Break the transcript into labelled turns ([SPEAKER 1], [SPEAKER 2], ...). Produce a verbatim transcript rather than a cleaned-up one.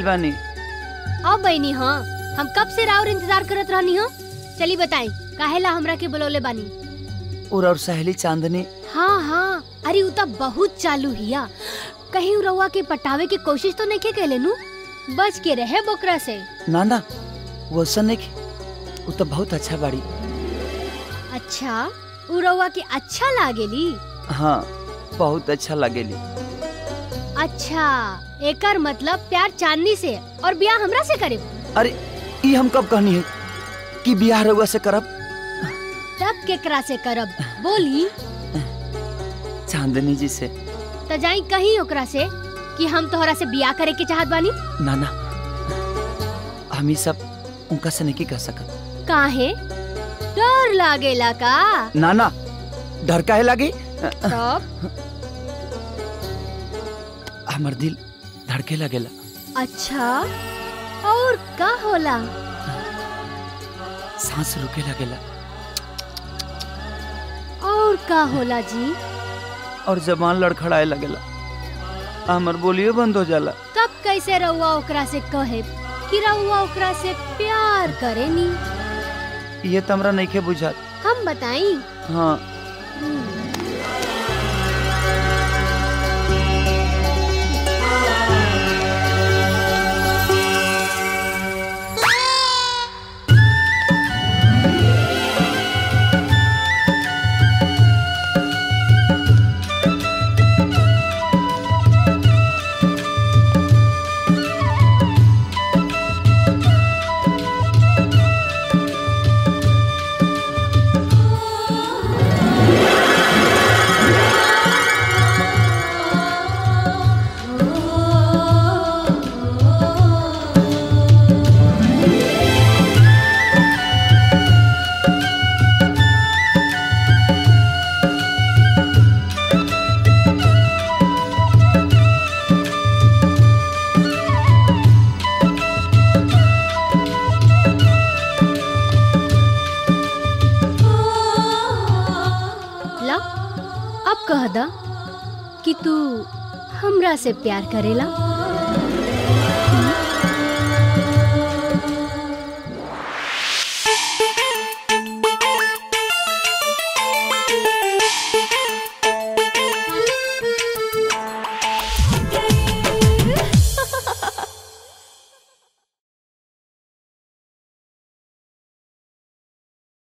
[SPEAKER 1] बानी।
[SPEAKER 2] अब बहनी हाँ हम कब से राउर इंतजार करत रहनी हो। चली बताई काहेला हमरा के बुलौले बानी।
[SPEAKER 1] और और सहेली चांदनी।
[SPEAKER 2] हाँ हाँ अरे उ त बहुत चालू हिया। कहीं रउआ के पटावे की कोशिश तो नहीं के कहले नु। बच के रहे बोकरा से।
[SPEAKER 1] ना ना वो सन नहीं, वो तो बहुत अच्छा बाड़ी।
[SPEAKER 2] अच्छा उ रउआ के अच्छा लागेली।
[SPEAKER 1] हाँ बहुत अच्छा लगेली।
[SPEAKER 2] अच्छा एकर मतलब प्यार चांदनी से और ब्याह हमरा से करे।
[SPEAKER 1] अरे ये हम कब कहनी है कि ब्याह रउआ से करब।
[SPEAKER 2] तब केकरा से करब बोली।
[SPEAKER 1] चांदनी जी से।
[SPEAKER 2] तो जाई कहीं ओकरा से कि हम तोहरा से ब्याह करे के चाहत बानी।
[SPEAKER 1] ना ना हम ये सब उनका से नहीं कह सकत।
[SPEAKER 2] काहे डर लागेला का।
[SPEAKER 1] ना ना डर काहे लागी।
[SPEAKER 2] तब
[SPEAKER 1] हमर दिल धड़के लगेला।
[SPEAKER 2] अच्छा और का होला।
[SPEAKER 1] सांस रुके लगेला।
[SPEAKER 2] और का होला जी।
[SPEAKER 1] और जबान लड़खड़ाए लगेला। हमर बोलियो बंद हो जाला।
[SPEAKER 2] तब कैसे रउआ ओकरा से कहे कि रउआ ओकरा से प्यार करेनी।
[SPEAKER 1] ये तमरा नहीं के बुझात।
[SPEAKER 2] हम बताई।
[SPEAKER 1] हाँ कि तू हमरा से प्यार करेला।